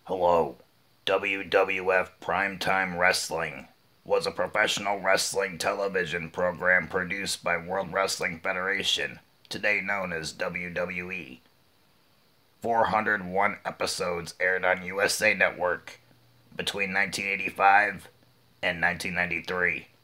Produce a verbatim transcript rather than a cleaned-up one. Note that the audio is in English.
Hello. W W F Primetime Wrestling was a professional wrestling television program produced by World Wrestling Federation, today known as W W E. four hundred one episodes aired on U S A Network between nineteen eighty-five and nineteen ninety-three.